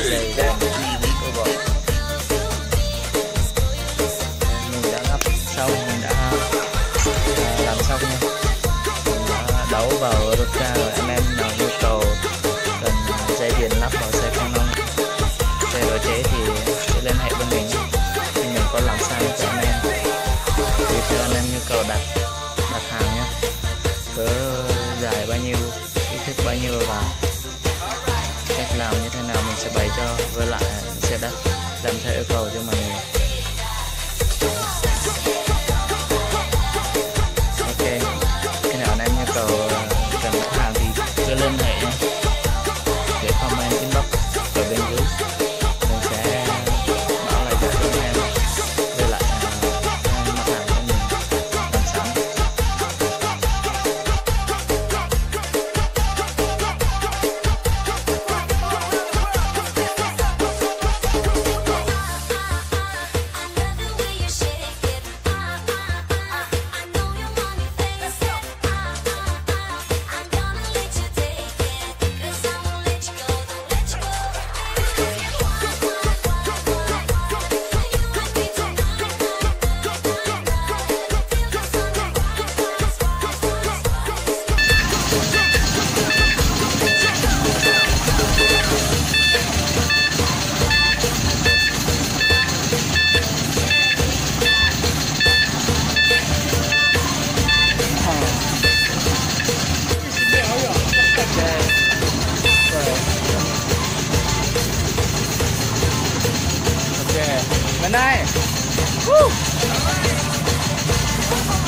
Đây đang đi với cô vợ. Mình đã lắp xong, mình đã làm xong nha. Mình đã đấu vào Roca rồi. Anh em nào nhu cầu cần dây điện lắp vào xe Canon, xe độ chế thì sẽ liên hệ với mình. Thì mình có làm sang cho anh em. Tùy theo anh em nhu cầu đặt hàng nhé. Cỡ dài bao nhiêu, kích thước bao nhiêu và cách làm như thế nào mình sẽ bày cho, với lại sẽ làm theo yêu cầu cho mọi người. Ok, khi nào anh em nhu cầu cần đặt hàng thì cứ liên hệ nhé, để comment inbox ở bên dưới, mình sẽ bảo lại cho anh em, với lại mặt hàng của mình làm sẵn. Bên đây.